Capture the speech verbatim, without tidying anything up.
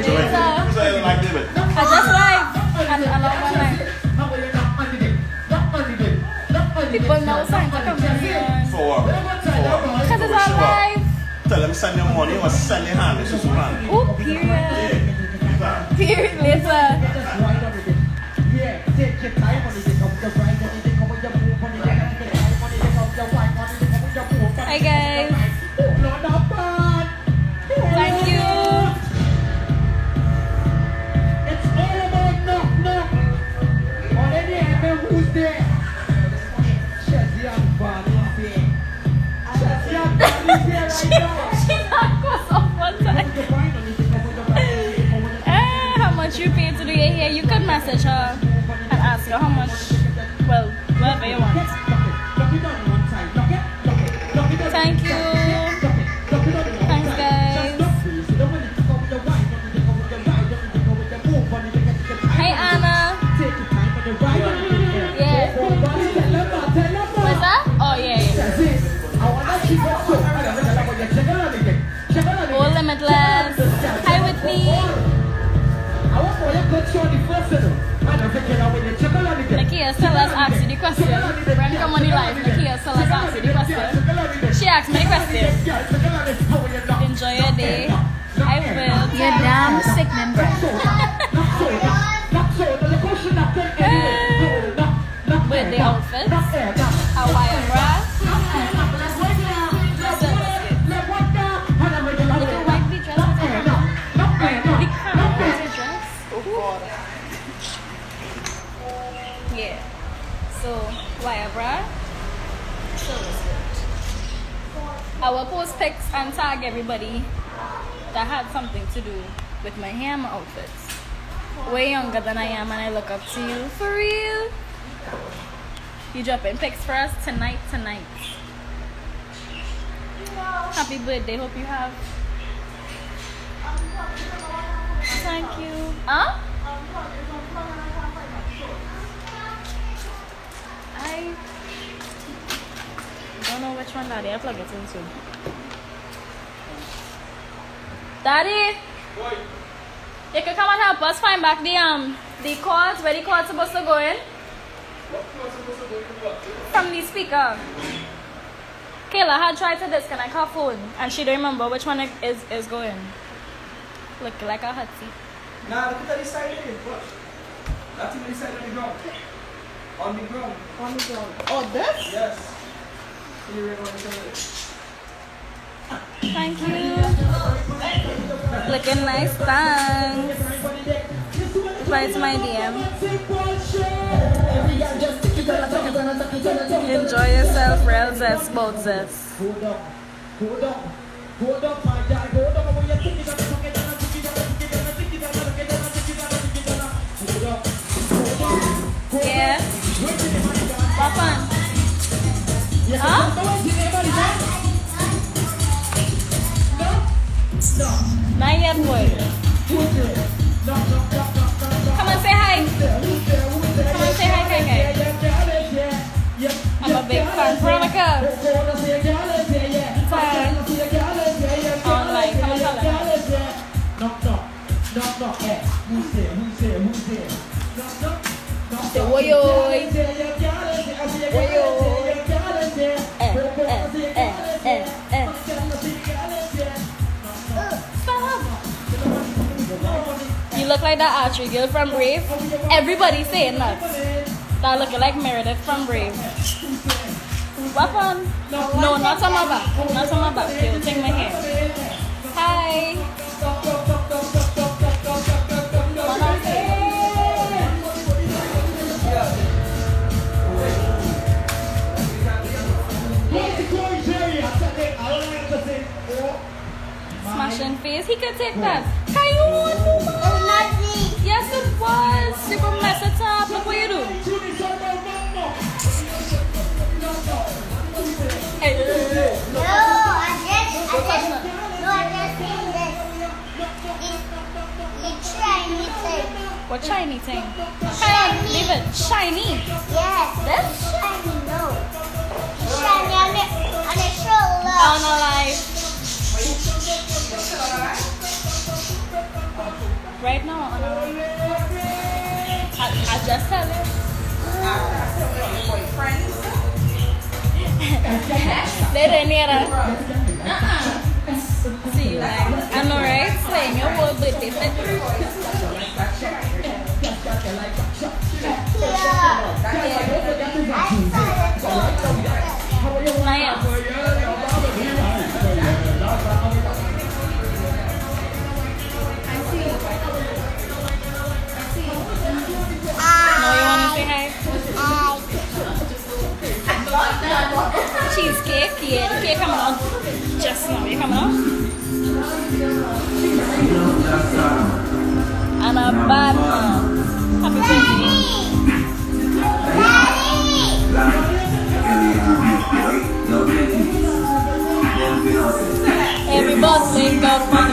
I just like and I love my life. People now sign to come here. For what? Because it's our life. Tell them send your money or sell your hand. This is man. Oh, period. Period later. Hi guys. Thank you. It's all about knock knock. On any hand, who's there? Chelsea and Barney. Chelsea and Barney there right now. She not goes off one time. Eh, how much you pay to do your hair? You could message her and ask her how much. Well, whatever you want. Thank you. Thanks, guys. Hey, Anna. Yeah. What's that? Oh, yeah, yeah. Oh, limitless. Hi, Whitney. Nakia, tell us, ask you the question. When come on the live, Nakia, tell us, ask you the question. She asked me the question. Enjoy your day. I will. You're damn sickening, bro. Birthday outfits. Hawaiian bra. Little white beach dress. The camera dress. Yeah. So, wire bra. So I will post pics and tag everybody that had something to do with my hair and my outfits. Way younger than I am and I look up to you. For real. You dropping pics for us tonight, tonight. Happy birthday. Hope you have. Thank you. Huh? I don't know which one Daddy. I plug it into. Daddy, Boy. you can come and help us find back the um the cords. Where the cords supposed to go in? What was supposed to go in what? From the speaker. Kayla had tried to disconnect her phone and she don't remember which one is is going. Look like a hot seat. Nah, look at the side of it. Watch. That's in the side of the ground. On the ground. On the ground. Oh, this? Yes. You really want to show it? Thank you. Looking nice, thanks. Reply to my D M. Enjoy yourself, real zest, both zest. Hold up. Hold up. Hold up, my guy. Hold up. Hold up. Yeah. What fun? Huh? Not yet, boy. Come on, say hi. Come on, say hi, Kai Kai. I'm a big fan. Veronica. Fan. Online. Come on, tell them. Knock, knock. Knock, knock. Eh, who's there? Who's there? Who's there? Knock, knock. Knock, Say, woy, woy. Woy, Eh, eh, eh, eh, eh. You look like that archery girl from Brave. Everybody saying that. That looking like Meredith from Brave. What fun? No, not on my back. Not on my back. You'll take my hair. Hi. Smashing face. He could take that. Can you want to? Yes, it was. You can mess it up. Look what you do. Hey, hey, hey, hey. No, I just, I just, no, I just seen this. It's, it's shiny thing. What shiny thing? Shiny. Leave it. Shiny. Yes. This? Shiny, no. Shiny on the, on the shoulder. Oh, no, like. Right now, on a, I, I just tell you. Later, Nera. See you like, I know, right? Slaying your whole birthday set. Nice. No, you want to say hi? Cheesecake, yeah, the cake coming out just now. You coming out? And a bad man. Happy birthday. Everybody's linked up on